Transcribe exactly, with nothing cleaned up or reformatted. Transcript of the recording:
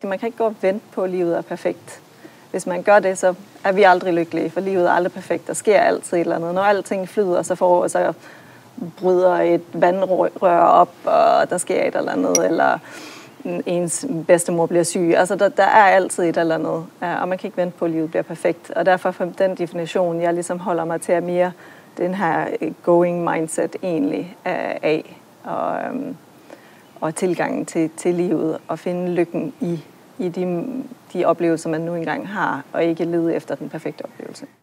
Man kan ikke gå og vente på, at livet er perfekt. Hvis man gør det, så er vi aldrig lykkelige, for livet er aldrig perfekt. Der sker altid et eller andet. Når alting flyder, så, får, så bryder et vandrør op, og der sker et eller andet, eller ens bedstemor bliver syg. Altså, der, der er altid et eller andet, og man kan ikke vente på, at livet bliver perfekt. Og derfor for den definition, jeg ligesom holder mig til, er mere den her going mindset egentlig af, og, og tilgangen til, til livet, og finde lykken i, i de, de oplevelser, man nu engang har, og ikke lede efter den perfekte oplevelse.